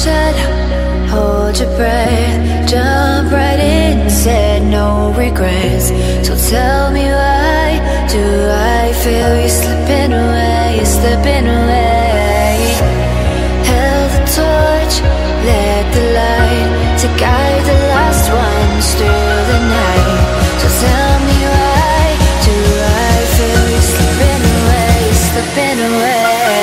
said, hold your breath, jump right in, said no regrets. So tell me why do I feel you slipping away, you're slipping away. Held the torch, let the light to guide the last ones through the night. So tell me why do I feel you slipping away, you're slipping away.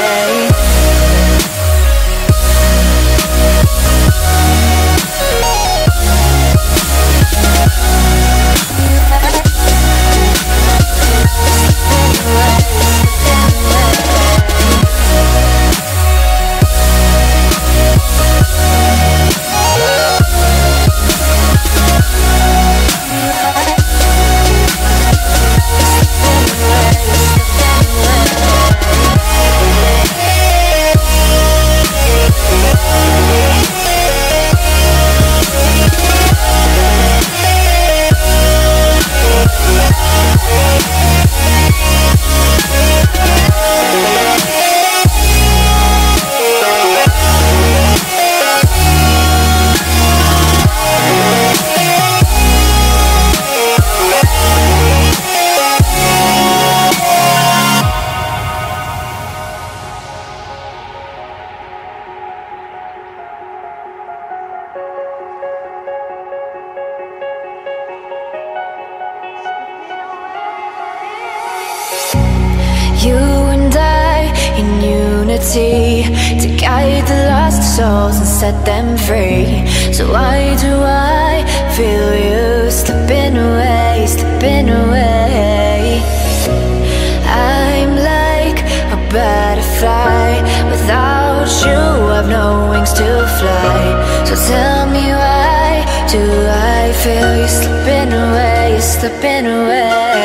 You and I in unity to guide the lost souls and set them free. So why do I feel you slipping away, slipping away? I'm like a butterfly, without you I've no wings to fly. So tell me why do I feel you slipping away, you're slipping away.